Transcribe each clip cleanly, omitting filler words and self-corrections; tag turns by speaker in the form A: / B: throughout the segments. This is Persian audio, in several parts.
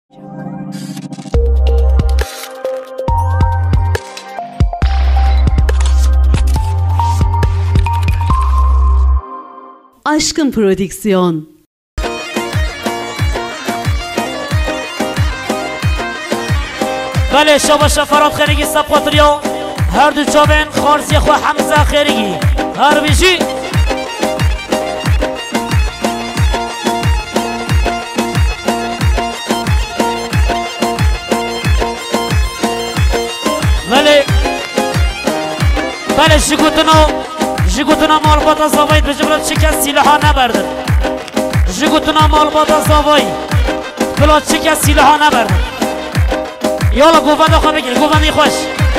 A: Aşkın Prodüksiyon.
B: بله شاباش فراد خیرگی سبقاتریا هر دو چابن خارزی خو حمزه خیرگی هر بیشی بله جگوتنا مال باتا زاوید بجبرد شکست سیلحا نبردن جگوتنا مال باتا زاوید بلاد شکست سیلحا نبردن یالا گوبند آخوا بگیر گوبندی خوش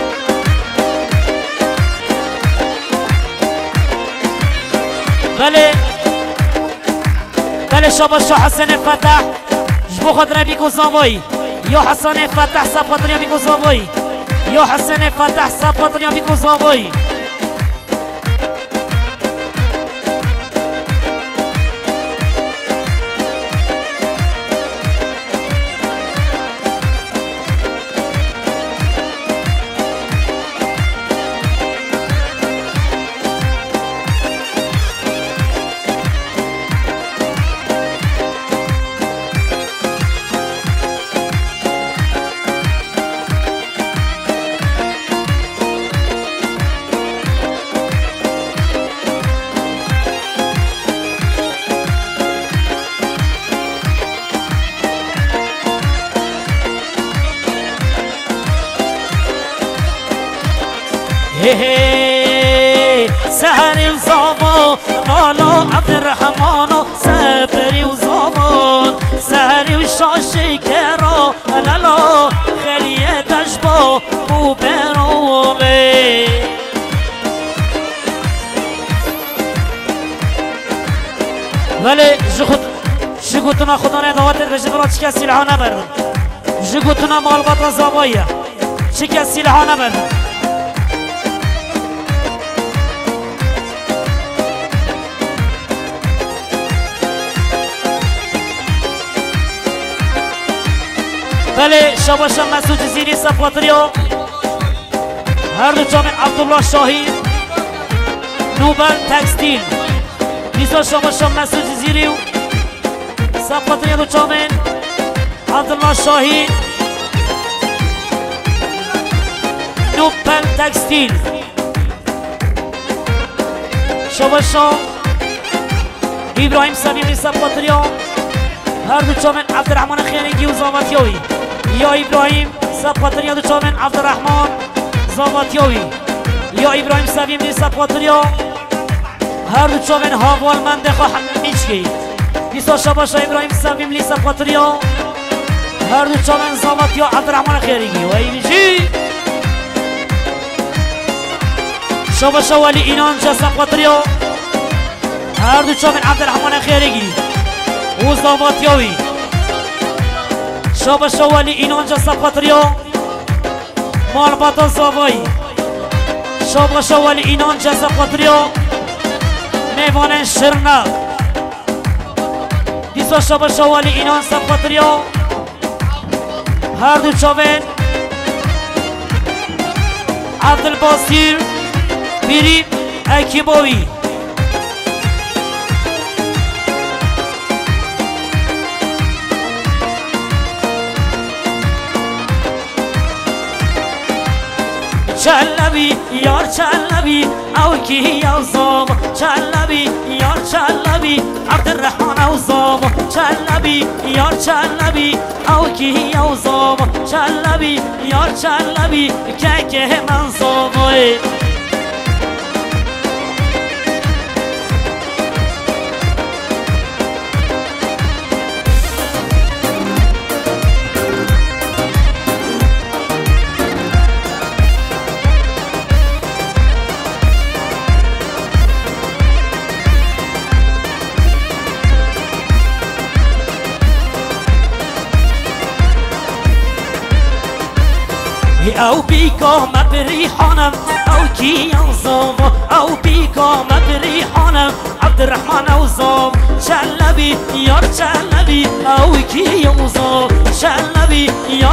B: بله شاباش حسن فتح جبو خود ربی کو زاوید یا حسن فتح سبقاتریا بی کو زاوید یا حسن فتح سبقاتریا بی کو زاوید سهری و زامان مالا عبدالرحمن و سفری و زامان سهری و شاشی کرا لالا خلیتش با او برومه ولی جگوتنا خدا ندواتت بشه برا چی کسی لحا نبردن جگوتنا مال باتا زابایه چی کسی لحا نبردن بله شاباشم مسعود جزیری صفاتریا هر دو چامن عبدالله شاهی نوبل تکستیل نیسا شاباشم مسعود جزیری صفاتریا دو چامن عبدالله شاهی نوبل تکستیل شاباشم ابراهیم صمیمی صفاتریا هر دو چامن عبدالرحمن خیرگی و زاواتیوی یا ابراهیم سبقاتریا دو چامن عبدالرحمن زاواتیوی یا ابراهیم سویم دی سبقاتریا هر دو چامن هاوال من دخوا میچگی بیسا شباشا ابراهیم سویم لی سبقاتریا هر دو چامن زاواتیا عبدالرحمن خیرگی و ایویجی شباشا ولی اینان جا سبقاتریا هر دو چامن عبدالرحمن خیرگی و زاواتیوی شاباشا ولی اینانجا سبقاتریا مال باتا زاوایی شاباشا ولی اینانجا سبقاتریا میوان شرنا دیسا شاباشا ولی اینان سبقاتریا هر دو چاوین عبدالباسیر بیریم اکیباوی چلبی یار چلبی او کی یا زام چلبی یار چلبی عبدالرحمن او زام چلبی یار چلبی او کی یا زام چلبی یار چلبی که من زامای او بیکا مبریحانم او کی اوزام او بیکا مبریحانم عبدالرحمن اوزام چلبی یار چلبی او کی اوزام چلبی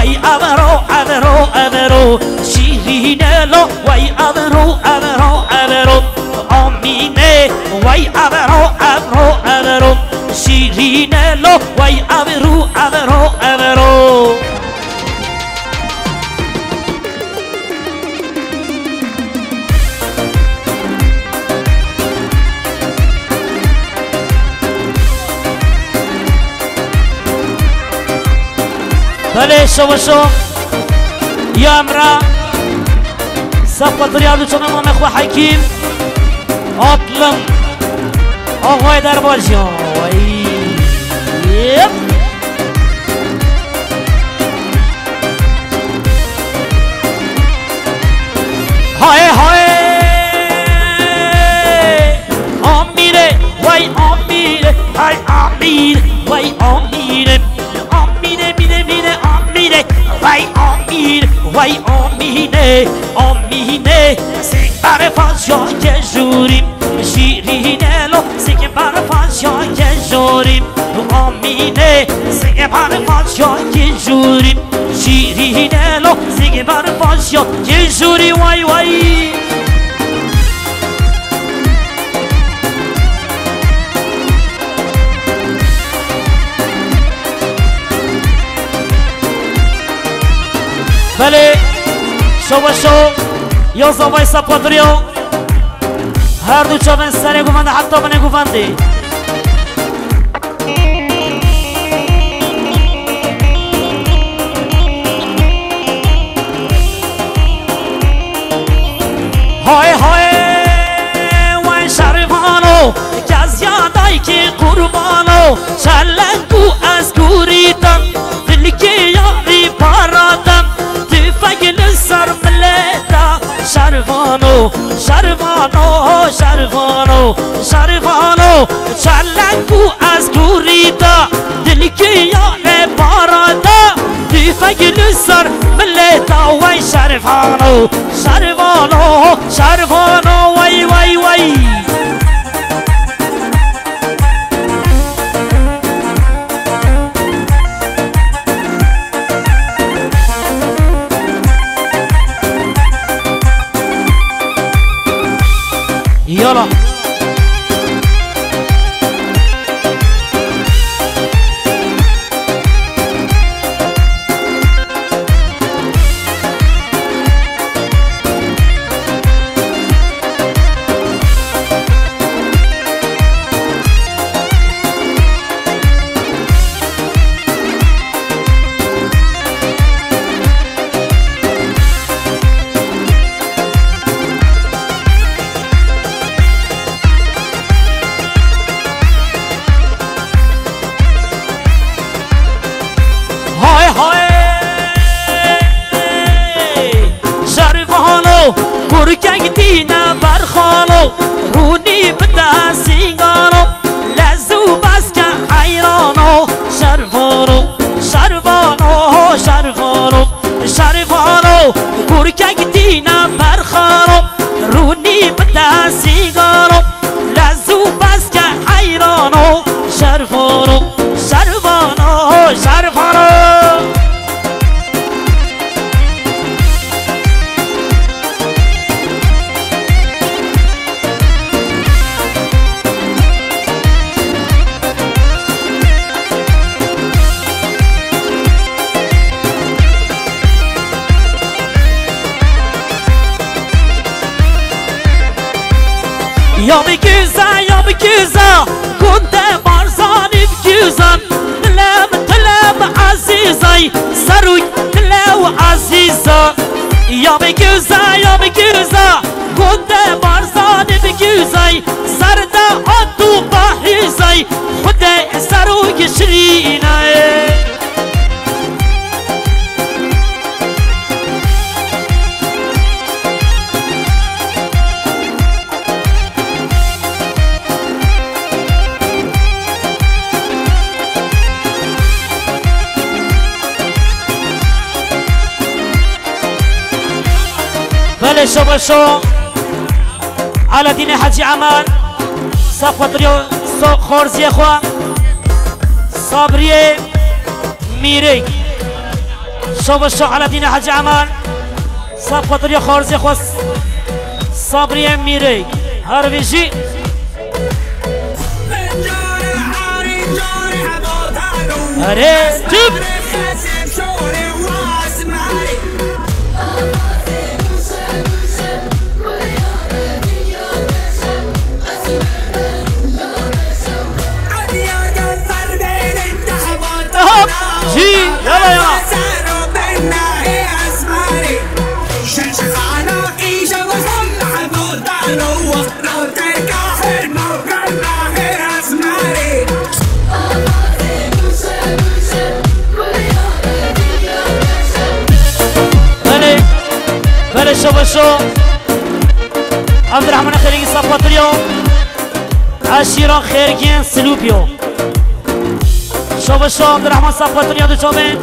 B: وای ابرو ابرو ابرو شیرینه لو وای ابرو ابرو ابرو آمینه وای ابرو ابرو ابرو شیرینه لو وای ابرو ابرو ابرو بله شو يا امرا سبقت رياض شو امام اخو حكيم اطلم اغوي درباجي يب هاي هاي اميره واي اميره هاي اميره واي اميره وای آمیر وای آمینه آمینه سیگ بر فازیای جوریم شیرینه لو سیگ بر فازیای جوریم آمینه سیگ بر فازیای جوریم شیرینه لو سیگ بر فازیای جوری وای وای بله شو یا زوای سپادریو هر دو چاون سر گوونده حتی بنه گوونده های های وای شرفانو که از یادایی که قربانو شلنگو از گوریدم دلی که یاری پارادم فگل سر ملتا شرفانو شرفانو شرفانو شرفانو چلنگو از دوریدا دلی که یانه بارادا دی فگل سر ملتا وای شرفانو شرفانو شرفانو وای وای وای يلا برگنگ دینه برخانو رونی بده سینگانو لزو بس که حیرانو شرفانو شرفانو شرفانو شرفانو برگنگ دینه برخانو رونی بده سینگانو لزو بس که حیرانو شرفانو شرفانو شرفانو یا بگیزا گنده بارزانی بگیزم دلم عزیزای سروی دلو عزیزا یا بگیزا گنده بارزانی بگیزای سرده آدو بحیزای خود سروی شرینه بله شو على دين حجي عمان صفوت ريو خورزي خوا صبري ميري شوف الشو على دين حج عمان صاب خاطر يا خارزي خاص صبري ميري هربيجي هري جيب جي يلا يلا بله شو عبد الرحمن خيري صفات اليوم عشيران خيركين سلوبيو شو عبد الرحمن صفات اليوم دو شومن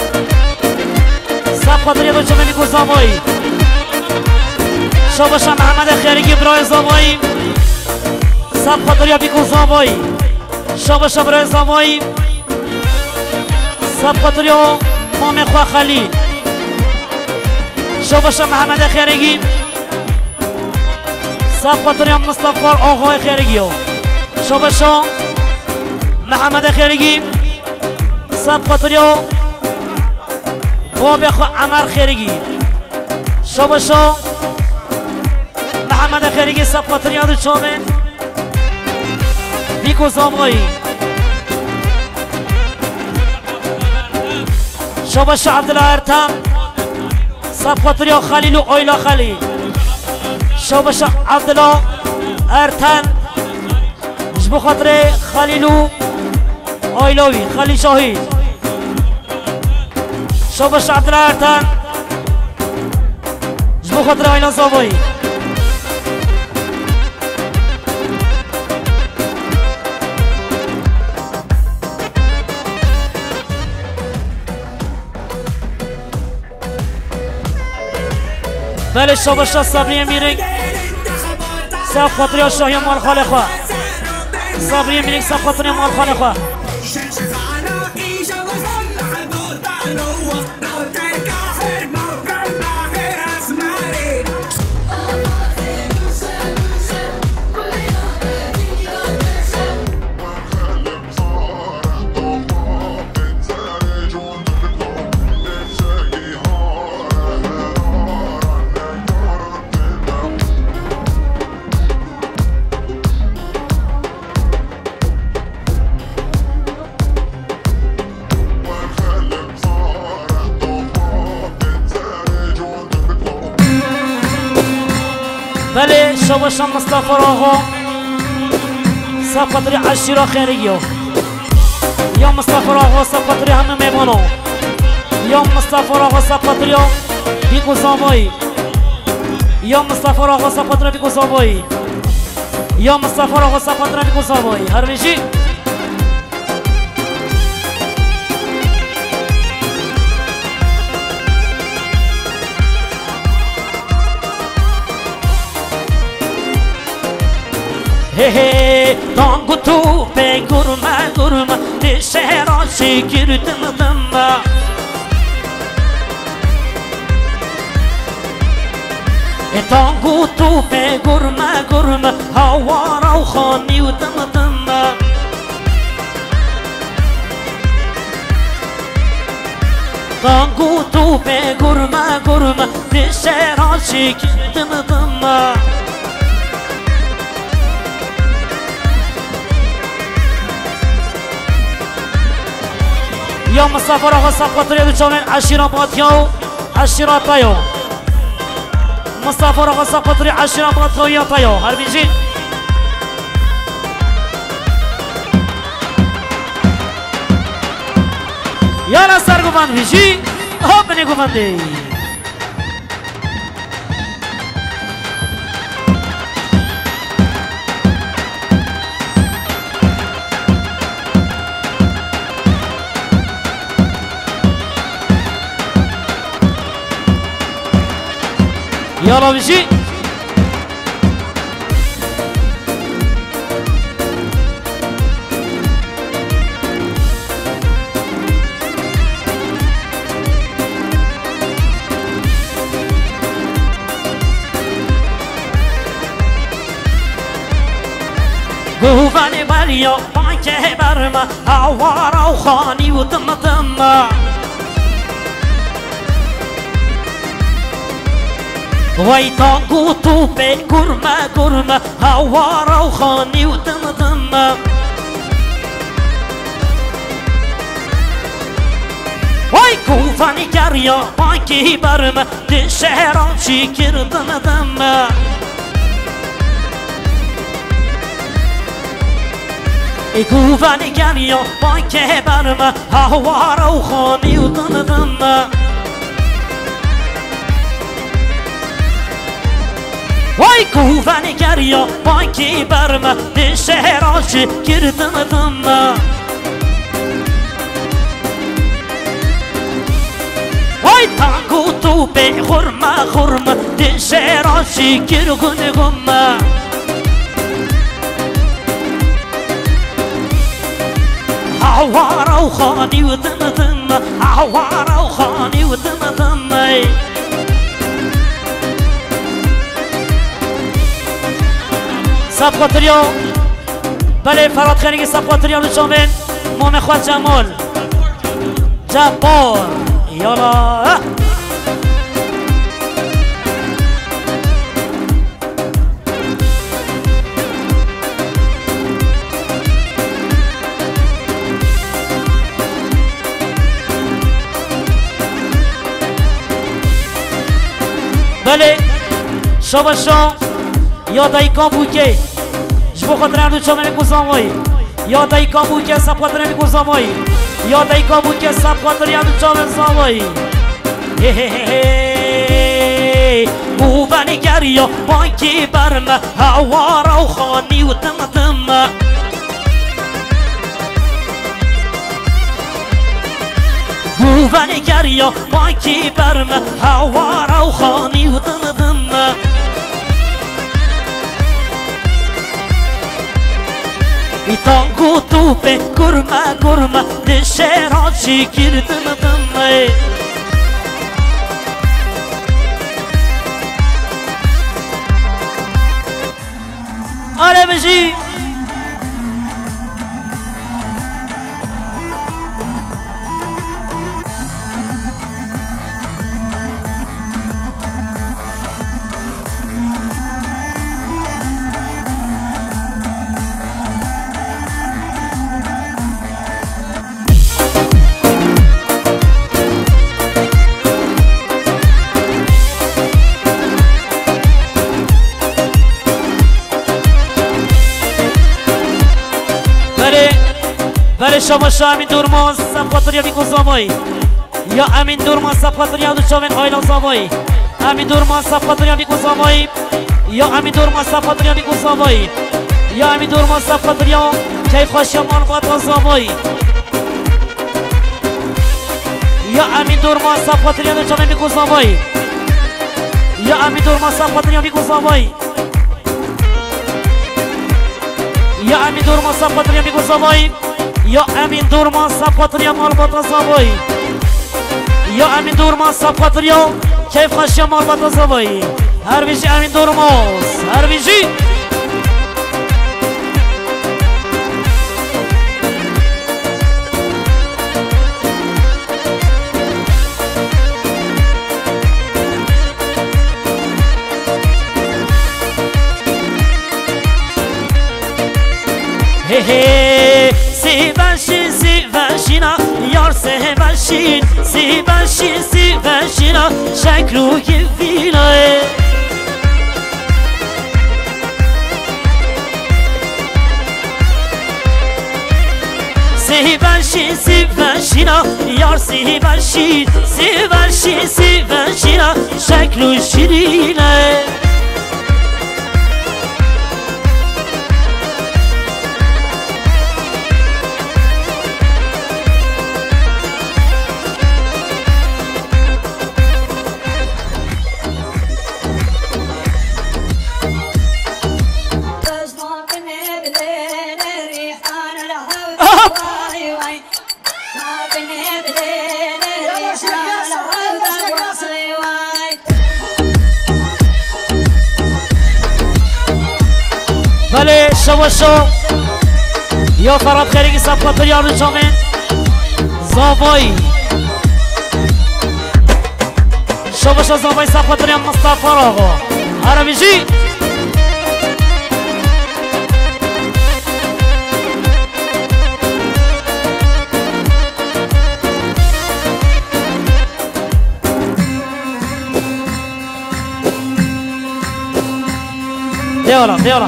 B: صفات اليوم دو شومن بيكو زاموي شو محمد خيري براي زاموي صفات اليوم بيكو زاموي شو براي زاموي صفات اليوم مامي خوا خليل شو محمد خيري صفات اليوم مصطفى آقای خیرگیو شو محمد خیرگی صفات اليوم بابی خو عمر خیرگی شو محمد خیرگی صفات اليوم دو چومن بیکو زامایی شو عبدالله ارتم صفات اليوم خلیل و آیلا خلیل شو عبدالله ارتن جبو خاطر خلیلو آیلوی خلیل شاهید شو عبدالله ارتن جبو خاطر آیلان زابایی بله شو صبری میرنگ صف خاطر شاهی مال خاله خواه صبری میرنگ صف خاطر مال خاله خواه بله شو مصطفى راغو صفاتري عشيرة خيريو يوم مصطفى راغو صفاتري هم ميمونو يوم مصطفى راغو صفاتري بيكو زاموي يوم مصطفى راغو صفاتري بيكو زاموي يوم مصطفى راغو صفاتري بيكو زاموي هربيجي Hey, tango tu pe gurma gurma de şehra şekirdim dımma tango tu pe gurma gurma havara u khani u dımma tango tu pe gurma gurma de şehra şekirdim dımma يوم السفر وصفة رياض شومن عشرة باتيو عشرة تايو مسافر وصفة رياض عشرة باتيو تايو هربيجي يلا سر قفان بيجي هوب بني قفان دي يلا بيجي قوفاني بريا بانكي برما هوارا وخاني ودم دم ويتان قوتو بي قرمة قرمة هوارا وخاني ودم دم وای کوفانی گریا بانکی برم ده شهران چی کردم دم ای کوفانی گریا بانکی برم هوارا و خانی و دم وای کوفانی گریا بانکی برم ده شهران چی کردم دم وای تانگو تو به خورما خورما ده شهران شکر گونه گمه هوارا و خانی و دم دم هوارا و خانی و دم دم سبقاتریو بله فراد خیلی سبقاتریو لشامن مام خواد جمال جبار يلا بله شاباشا یا دایکان بوکه جبو خاطر دو چامن گوزامایی یا دایکان بوکه سب خاطر گوزامایی یا دایکان بوکه سب خاطر دو چامن زامایی بوبانی گریا بانکی برم هوارا و خانی و دم دم بوبانی گریا بانکی برم هوارا و خانی و دم دم ایتانگو تو به گرمه گرمه ده شهران چی کردم دمه آره بشی شما امین دورمان سبقاتریا بیکن زامایی یا امین دورمان سبقاتریا دو چاوین آیلا زامایی امین دورمان سبقاتریا بیکن زامایی یا امین دورمان سبقاتریا بیکن زامایی یا امین دورمان سبقاتریا کیف خاشیا مانبات زامایی یا امین دورمان سبقاتریا دو چاوین بیکن زامایی یا امین دورمان سبقاتریا بیکن زامایی یا امین دورمان سبقاتریا بیکن زامایی یا امین دورمان سبقاتریا مالبات زامایی یا امین دورمان سبقاتریا کیف خاشیا مالبات زامایی هر بیشی امین دورمان هر بیشی سیبشینا یار سیبشینا شکلو که ویناه سیبشینا یار سیبشینا شکلو شیرینه بله شوشو یا فراد خیرگی صفات یارو چامن زابایی شباش زابایی صفات یا مصطفى آقا عربیجی دیالا دیالا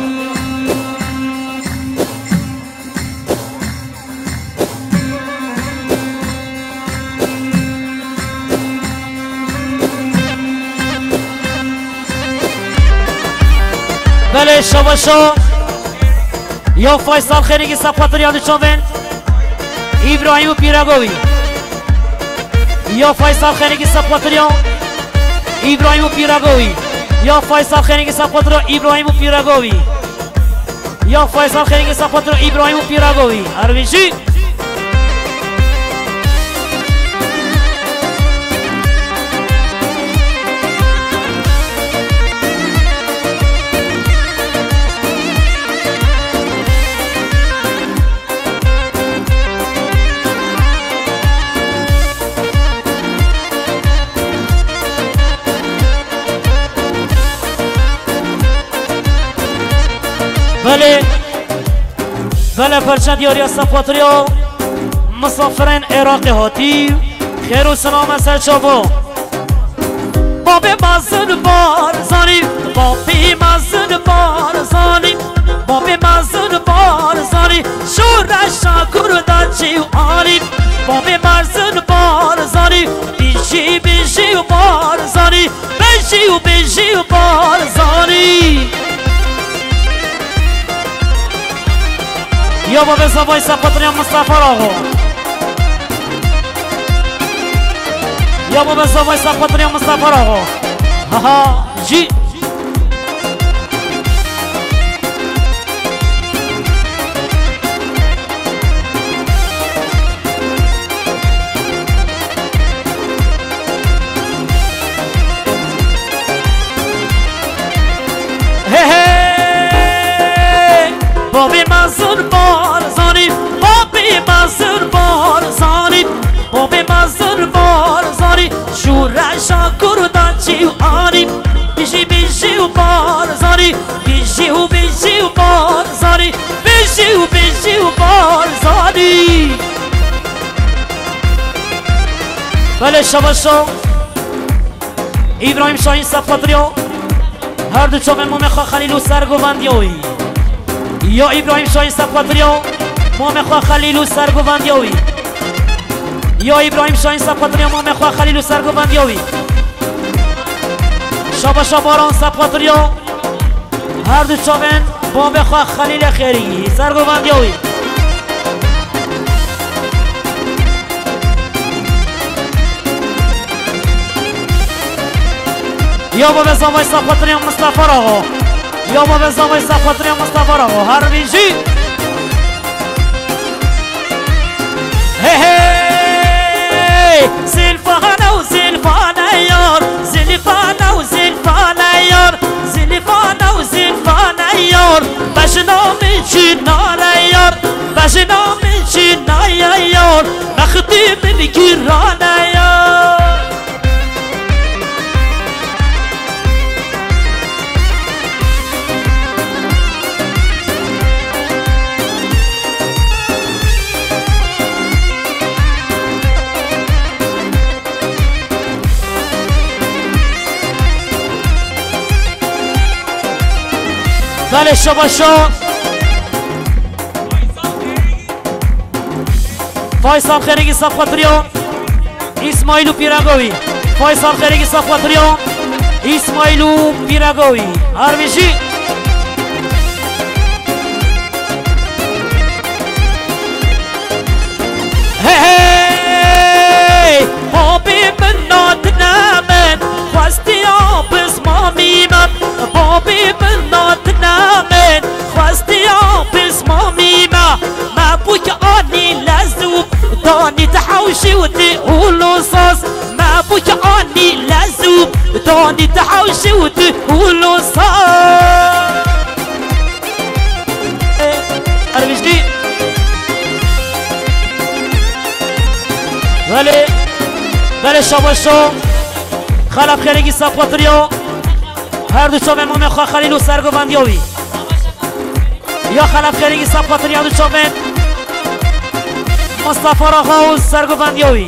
B: بله شباشو یا فیصل خیرگی صفات یادو چوبن ابراهیم پیراگوی یا فیصل خیرگی صفات ابراهیم پیراگوی یا فیصل خیرگی صفات ابراهیم پیراگوی یا فیصل خیرگی صفات ابراهیم پیراگوی عربیشی بله فرشد یاری صفاتریو مسافرین عراق هاتی خیر و سلام سر شبو بابی مازن بار زانی بابی مازن بار زانی بابی مازن بار زانی شورشا کردا چیو آنی بابی مازن بار زانی بیشی بیشی بار زانی بیشی بیشی بار زانی یا بابا زبای صفاتری مصطفى آقا یا بابا زبای صفاتری مصطفى آقا ها جی بابی مازن بار زانی بابی مازن بار زانی بابی مازن بار زانی شورشا کردا چیو آنی بیشی بیشی و بار زانی بیشی و بیشی و بار زانی بیشی و بیشی و بار زانی بله شباشو ابراهیم شاهین صفاتریو هر دو چوبن مومخا خلیلو سرگوبندیوی یا ابراهیم شاهین صفاتریو مومخا خلیلو سرگوبندیوی یا ابراهیم شاهین صفاتریو مومخا خلیلو سرگوبندیوی شاباشا باران صفاتریو هر دو چوبن مومخا خلیل خیری سرگوبندیوی یا بابا زمای صفاتریو مصطفى آقا یا بابا زمای صفاتریو مصطفى آقا هر ویژی هی زلفانه و زلفانه یار زلفانه و زلفانه یار زلفانه و زلفانه یار بشنام چی ناره یار بشنام چی ناره یار مختی بگیرانه یار بله شباشا فیصل خیرگی صفاتریو اسماعیلو پیراگوی فیصل خیرگی صفاتریو اسماعیلو پیراگوی عربیشی هی بابی بنات نامن خواستی آب اسمامی من بابی بنات نامن خواستی آب اسمامی ما بوك آنی لزوب دانی تحوشی و تقولو صاص ما بوك آنی لزوب دانی تحوشی و تقولو صاص عربیشتی بله شاباشو خلاب خیرگی ساپاتریو هر دو چوبن مومن خواه خلیل و سرگوبندیوی یا خلاب خیرگی ساپاتریو دو چوبن مصطفی راغا و سرگوبندیوی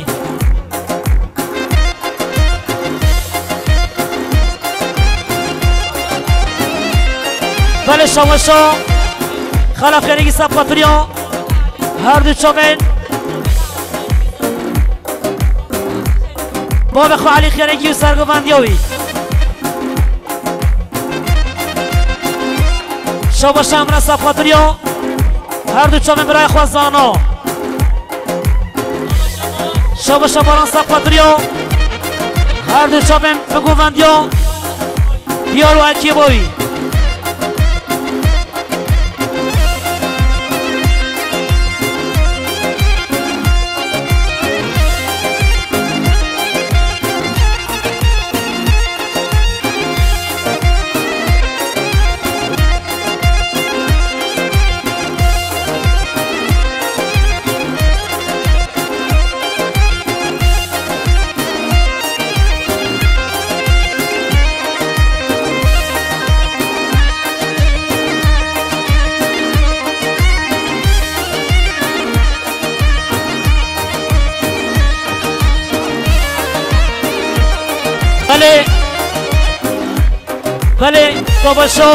B: بله شاباشو خلاب خیرگی ساپاتریو هر دو چوبن باب خو علی خیرگی و سرگوبندیوی شاباش امرا صفاتریو هر دو چوبن برای خوازانا شاباش باران صفاتریو هر دو چوبن بگوبندیو دیارو اکی بوی بله باباشو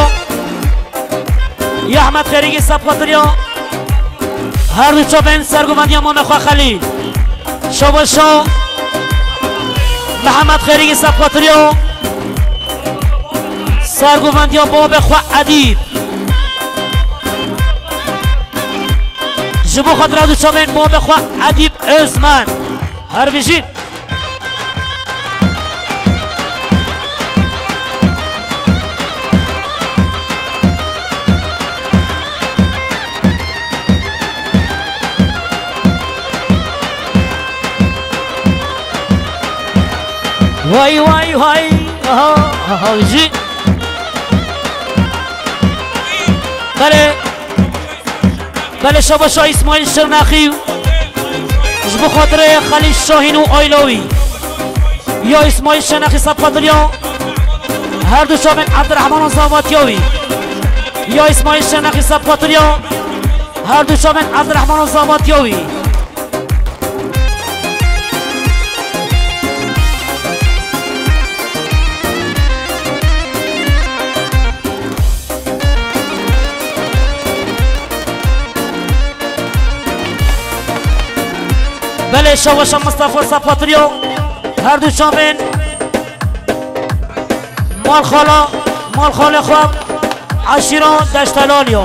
B: یا احمد خیرگی سبخاطریو هر دو چوبن سرگوبندی مومن خواه خلیل شاباشو محمد خیرگی سبخاطریو سرگوبندی باب خواه عدیب جبو خاطر دو چوبن باب خواه عدیب ازمن هر بیشید وای وای وای ها جی بله شاباشا اسماعیل شرنخی جبو خاطر خلیل شاهین و آیلاوی یا اسماعیل شرنخی سبخاطریا هر دو شابن عبدالرحمن و زاواتیاوی یا اسماعیل شرنخی سبخاطریا هر دو شابن عبدالرحمن و زاواتیاوی بله شواشا مصطفی سبخاطریو هر دو چامن مال خاله خواب عشیران دشتلالیو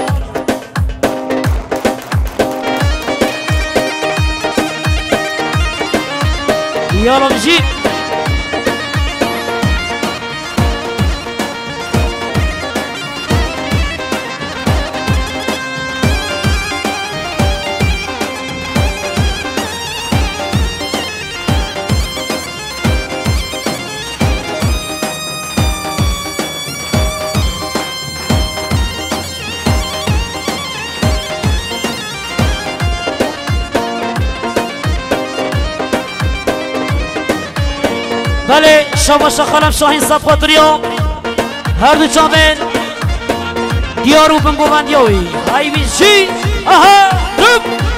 B: یالا بجید بله شاباشا خالم شاهین سبخاطریو هر دو چامن دیارو بنگوبندیوی های بیشی آها روب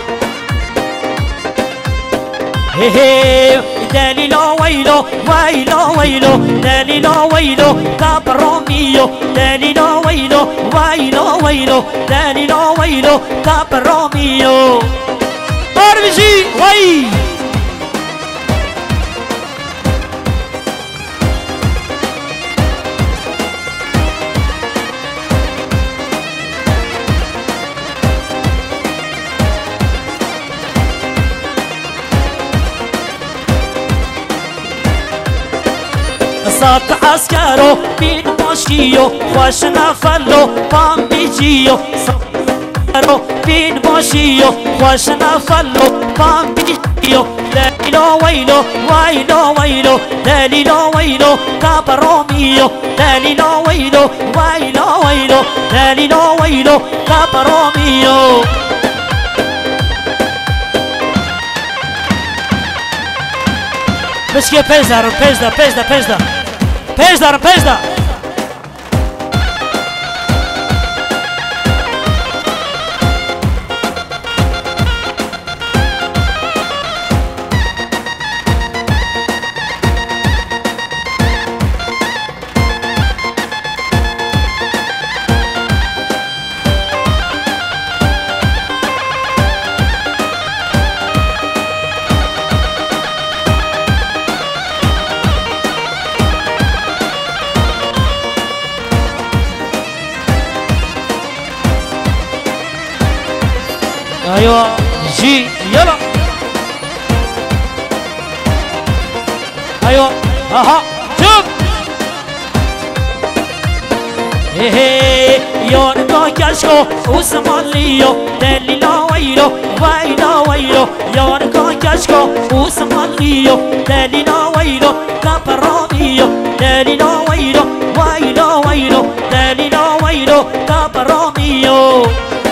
B: دلیلا ویلو ویلو ویلو دلیلا ویلو کابرامیو دلیلا ویلو ویلو ویلو دلیلا ویلو کابرامیو هر بیشی وی سات عسكرو بين ماشيو خوش نفلو بام بيجيو ساترو بين ماشيو خوش نفلو بام بيجيو دليلو ويلو ويلو ويلو دليلو ويلو كابروميو دليلو ويلو ويلو ويلو دليلو ويلو كابروميو بشكي بيجدر بيجدر بيجدر بيجدر بيجدر بيجدر ايوه جي يلا ايوه اها شوف هي يون كاشكو وسماليو دليلا ويلو ويلو ويلو يون كاشكو وسماليو دليلا ويلو كابراميو دليلا ويلو ويلو ويلو دليلا ويلو كابراميو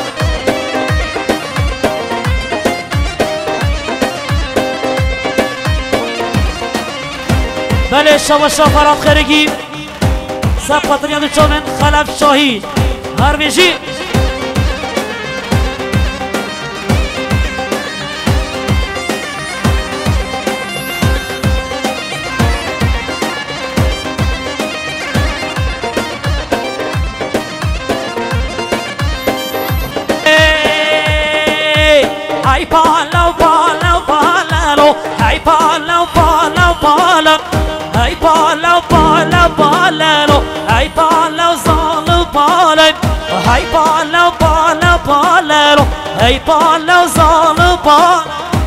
B: بله شو شفرات خارجي سبقتني هذا الشومن خلف شاهين هربيجي هاي بالو بالو بالو هاي بالو بالو بالو هاي بالو بالو بالو هاي بالو زالو بالو هاي بالو بالو بالو هاي بالو زالو بالو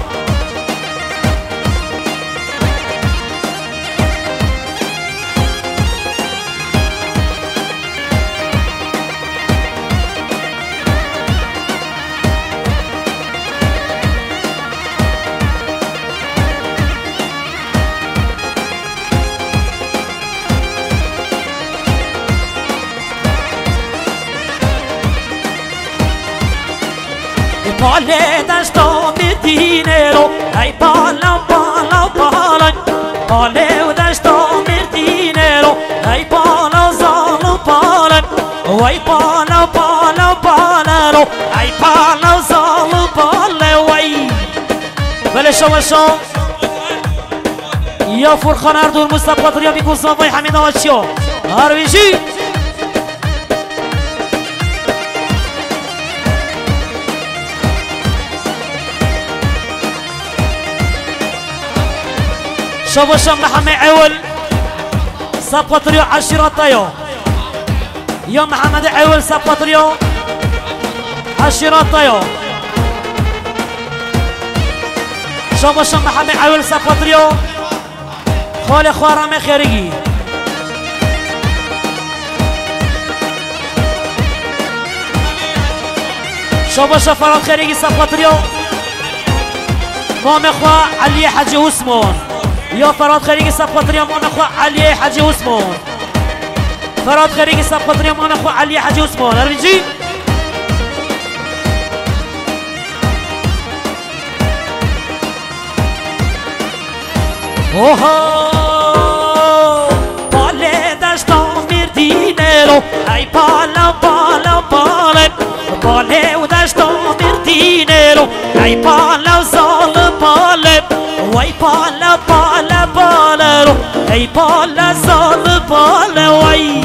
B: Palle dashto mi dinero, ay pala pala pala. Palle dashto mi dinero, ay pala zalu pala. Ay pala pala pala, ay pala zalu pala. Way. بلش وشو. يا فرخان أردو المستقبل رياضي كوسافي حميد وشيو. هاربيجي. شوفوا شم محمد عول سبقتريو عشيرتيو يا محمد عول سبقتريو عشيرتيو شوفوا شم محمد عول سبقتريو خالي خوارم خارجي شوفوا شفرات خارجي سبقتريو مام اخوة علي حجي واسمون يا فراد خارجي سبقتريا مام اخوة علي حجي واسمون فراد خارجي سبقتريا مام اخوة علي حجي واسمون ارجي اوه بالي داشتو مير دينيرو اي بالا بالا بالا بالي وداشتو مير دينيرو اي بالا وزال بالا واي بالا بالا بالا اي بالا زال بالا واي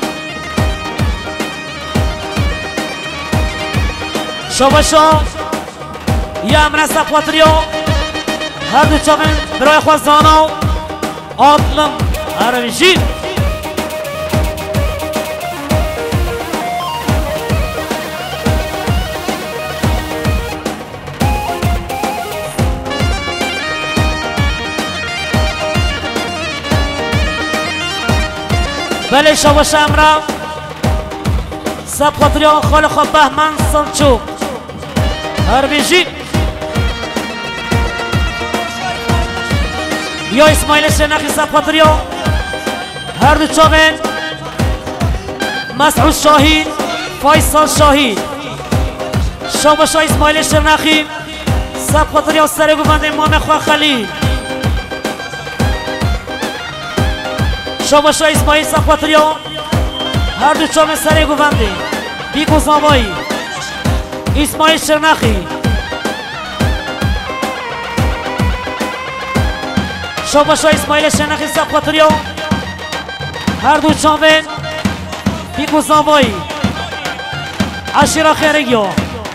B: شو يا مناسب قطريو هادو تشامن بروي خوازانو اطلم هرمشي بله شو شامرا سب قطريو خال خبه من سلچوک هربيجي يا اسماعيل الشناخي سب قطريو هردو تشامن مسعود شاهين فيصل شاهين شو اسماعيل الشناخي سب قطريو سرقو بند امام اخوة خليل شاباشا اسماعیل صفاتریان هر دو چام سری گوونده بیکو زاوایی اسماعیل شرنخی شاباشا اسماعیل شرنخی صفاتریان هر دو چامن بیکو زاوایی عشیرا خیرگیو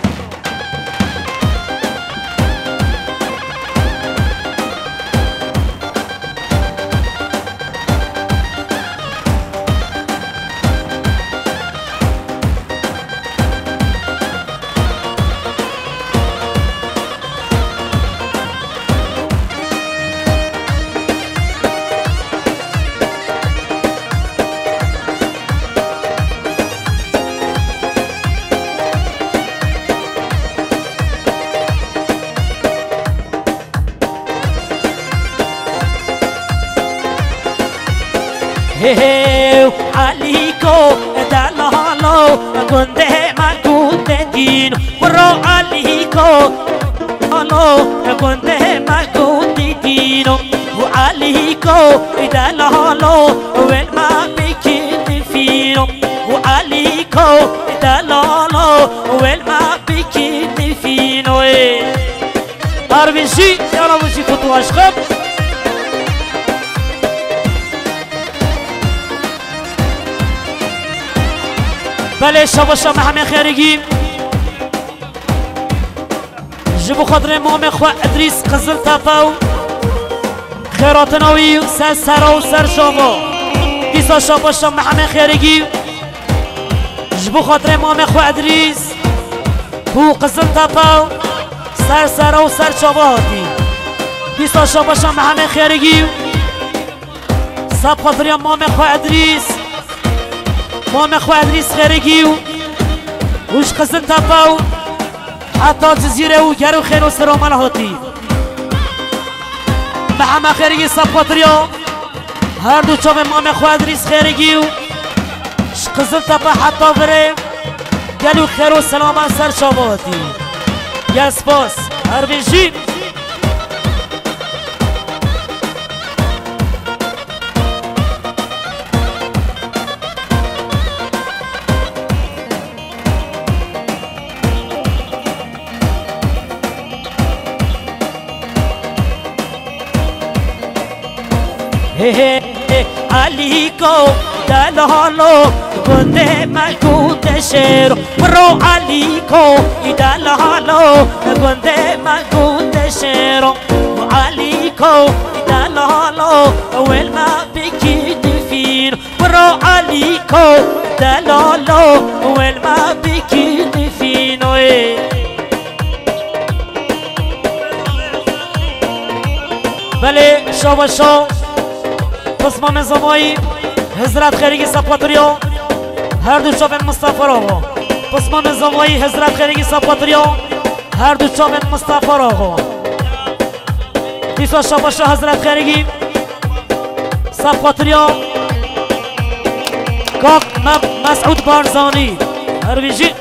B: ههو عليكو دلالو كنده ما كنت دينو برو عليكو دلالو كنده ما كنت دينو وعليكو دلالو وين ما بكين فينو وعليكو دلالو وين ما بكين فينو أربعين يلا مشي فتوى أشخاص بله شاباشا محمد خیرگی جبو خاطر امام خوا ادریس قزل تفاو خیراتناوی سر سرا و سر شابا دیسا شاباشا محمد خیرگی جبو خاطر امام خوا ادریس بو قزل تفاو سر سرا و سر شابا هاتی دیسا شاباشا محمد خیرگی سب خاطر امام خوا ادریس مام خو ادریس خیرگی وش قزل تفاو حتی جزیره و گرو خیر و سرامل هاتی محمد خیرگی سبقاتریا هر دو چام مام خو ادریس خیرگی وش قزل تفا حتی بره گلو خیر و سلامل سر شاباتی یا سپاس هر بنجی عليكو دلالو كنت ما كنت شيرو برو عليكو دلالو كنت ما كنت شيرو عليكو دلالو وين ما بكيت فين برو عليكو دلالو وين ما بكيت فين بله شاباشا قسمه مزامایی حضرت خیرگی سپاتریان هر دو چاپن مصطفی آقا قسمه مزامایی حضرت خیرگی سپاتریان هر دو چاپن مصطفی آقا دیسا شاباشا حضرت خیرگی سپاتریان کاک مسعود بارزانی هر بیجی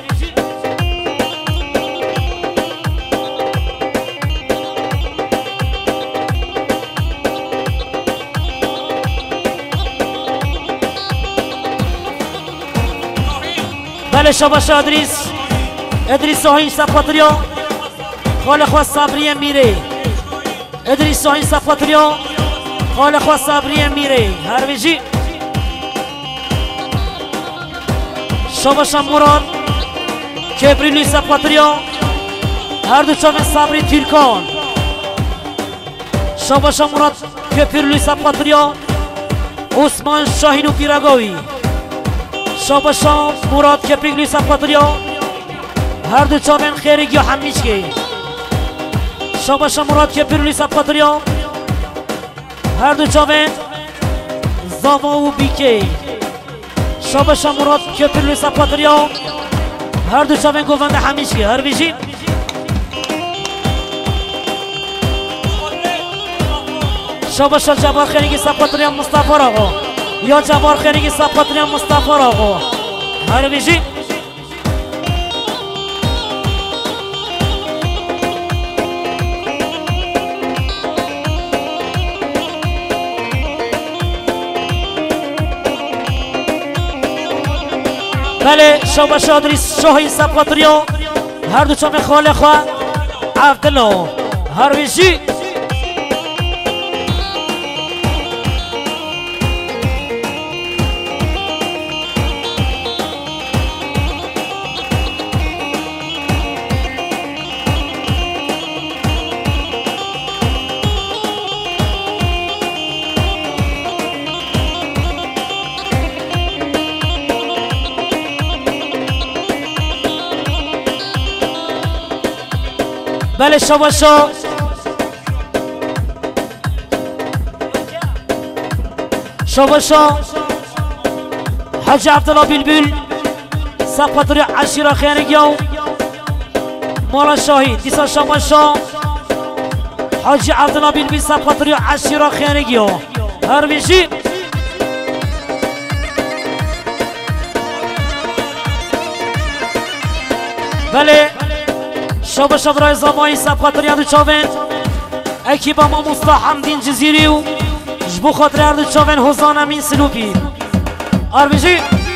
B: بله شاباشا ادریس ساهین صفاتریا خال خواه صبری میره ادریس ساهین صفاتریا خال خواه صبری میره هر ویجی شاباشا مراد کبریلی صفاتریا هر دو چاوین صبری تیرکان شاباشا مراد کبریلی صفاتریا عثمان شاهین و پیرگاوی شاباشا مراد کپریگلی سپاتریا هر دو چاوین خیرگی و همیشگی شاباشا مراد کپریگلی سپاتریا هر دو چاوین زاوا و بیکی شاباشا مراد کپریگلی سپاتریا هر دو چاوین گوونده همیشگی هر بیشی شاباشا جبار خیرگی سپاتریا مصطفی آقا یا جبار خیرگی سپاتریا مصطفی آقا هر بیشی بله شوبا شادری شاهی سبقاتریو هر دو چام خاله خواه عبدالله هر ویشی بله شباشا شباشا حاج عبدالله بلبل سبقاتری عشیره خیانگیو مولا شاهی دیسا شباشا حاج عبدالله بلبل سبقاتری عشیره خیانگیو هر بیشی بله شب شب رای زمانی سبخاطر یادو چاون اکی با ما مستحمدین جزیری و جبو خاطر یادو چاون حوزان امین سلوپی آربیجی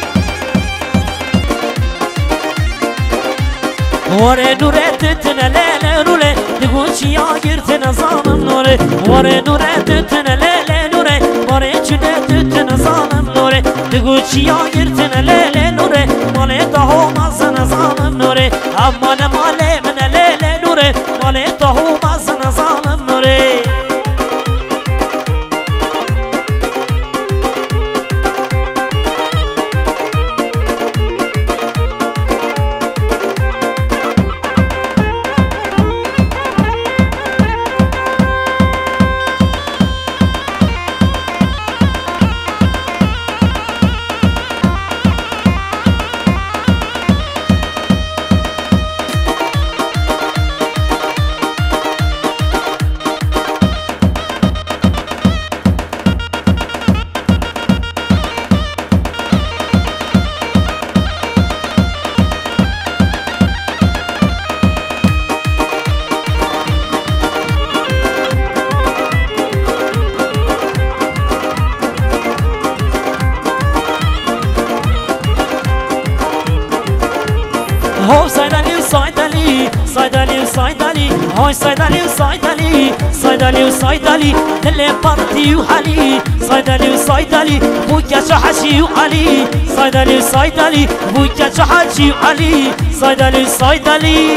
B: واره نوره تتنه لیله نوره دگو چیا گرتنه زانم نوره واره نوره تتنه لیله نوره واره چونه تتنه زانم نوره دگو چیا گرتنه لیله نوره ماله تاهو مازن زانم نوره اما ماله من لیله نوره ماله تاهو مازن زانم نوره هو صيدلي وصيدلي صيدلي وصيدلي هاي صيدلي وصيدلي صيدلي وصيدلي اللي بارتي وحلي صيدلي وصيدلي بوكا شحشي وعلي صيدلي وصيدلي بوكا شحشي وعلي صيدلي وصيدلي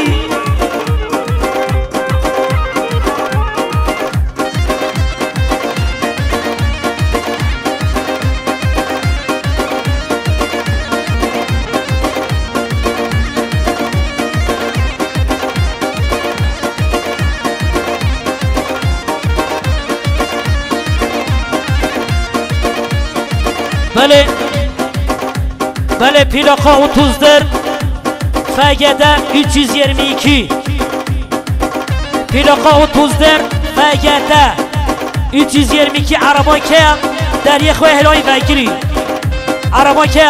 B: بله plaka 30'dir FG'de 322 plaka 30'dir FG'de 322 araba که در یک خواه هلایی بگیری araba که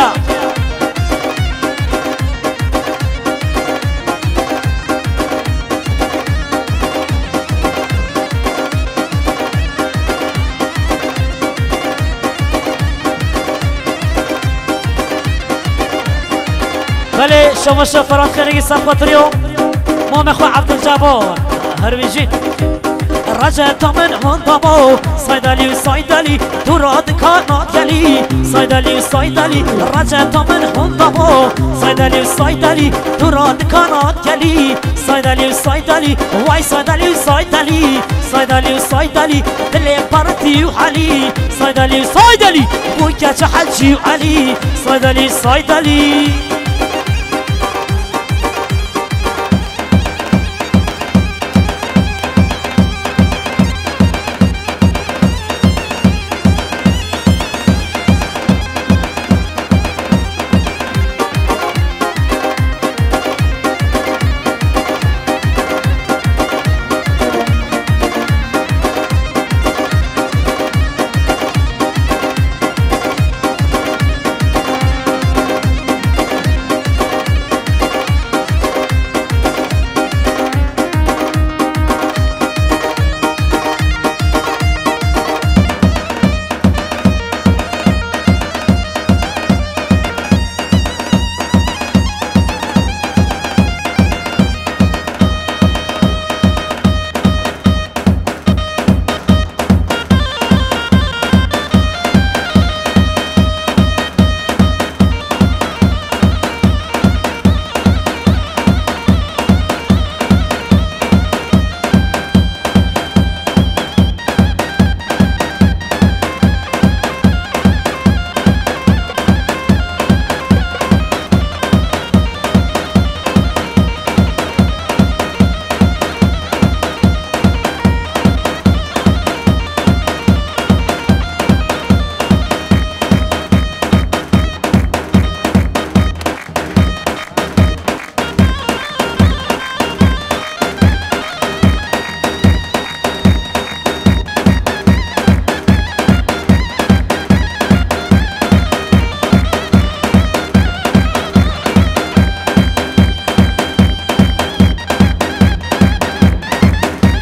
B: بله شما شفرات خیلی سبقاتریو ما مخواه عبدالجبار هر بیجید رجعت من هندامو صيدلي وصيدلي تراد كانت يلي صيدلي وصيدلي رجعت من هندامو صيدلي وصيدلي تراد كانت يلي صيدلي وصيدلي واي صيدلي وصيدلي صيدلي وصيدلي اللي بارتي وحلي صيدلي وصيدلي بوكا شحلشي وعلي صيدلي وصيدلي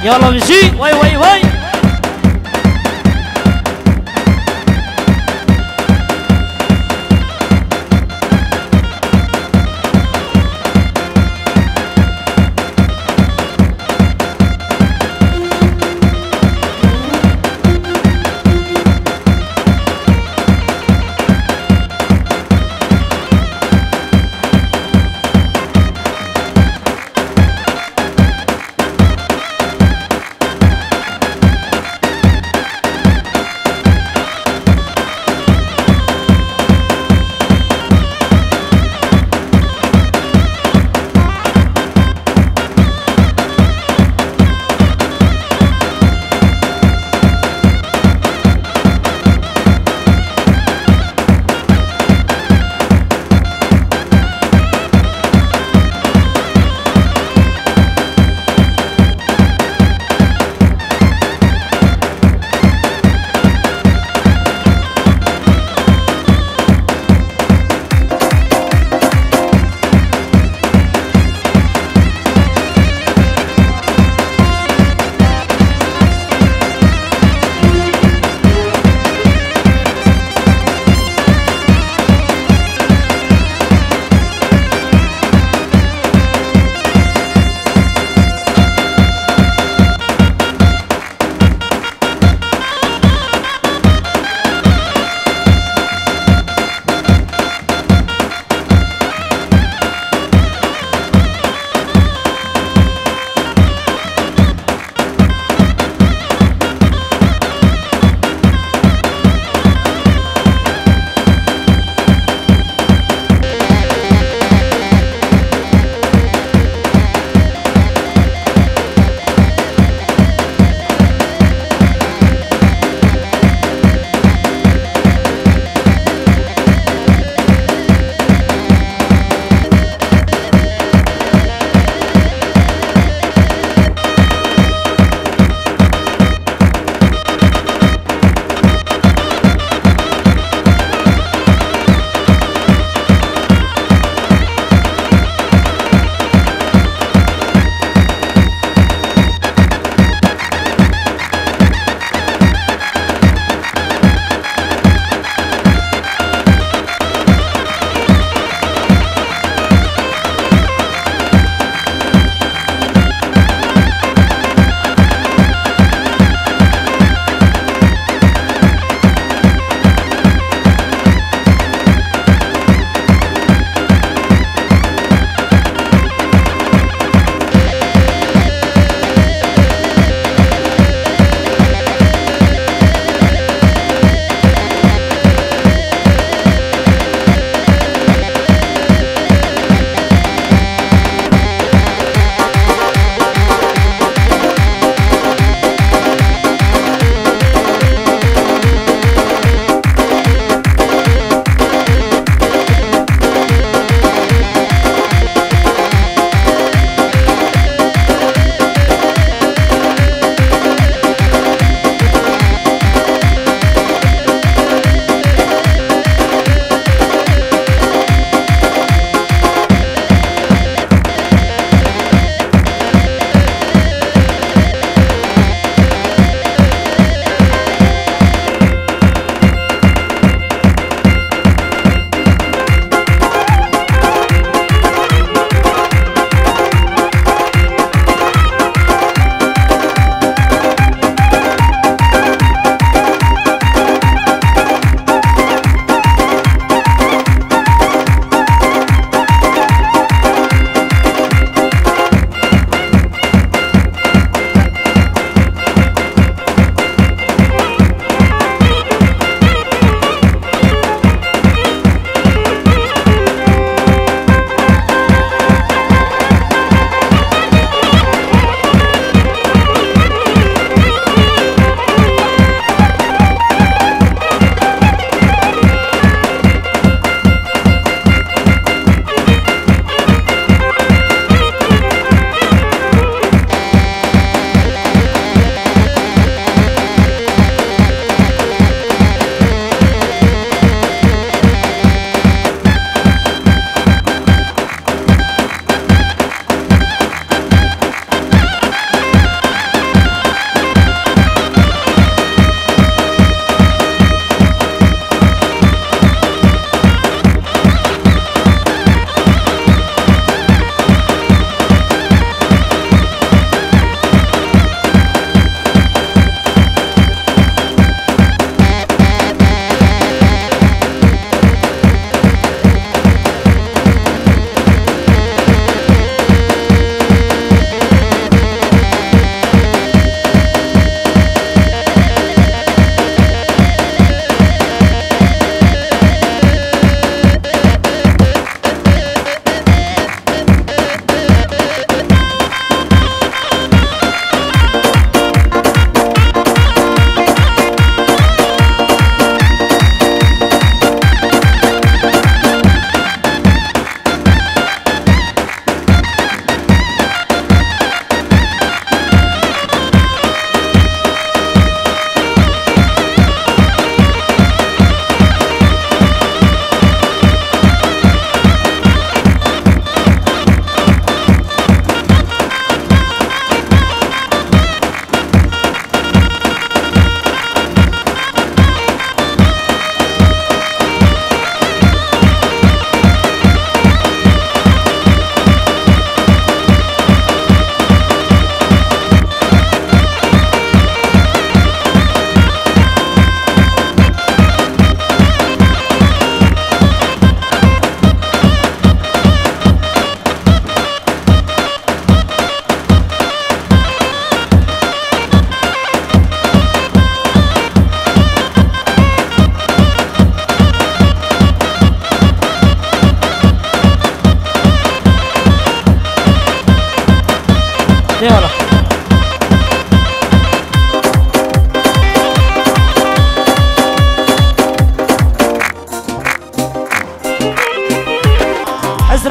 B: يلا نجي وي وي وي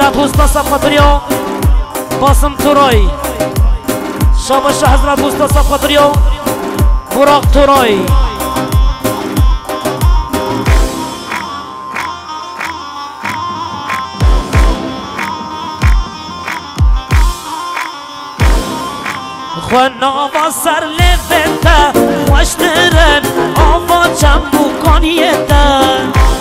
B: حضرت وسطا سبقتريو قاسم توراي شابش حضرت وسطا سبقتريو براق توراي خوانا آوا سر لفتا واشترن آوا چمبو کانیتا